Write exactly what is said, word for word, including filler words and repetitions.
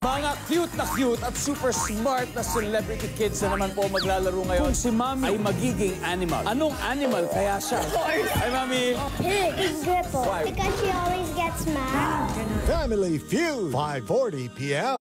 Mga cute na cute at super smart na celebrity kids na naman po maglalaro ngayon. Kung si Mami ay magiging animal. Anong animal kaya siya? Hi, Mami! Pig. Pig gripple. Because she always gets mad. Family Feud, five forty p m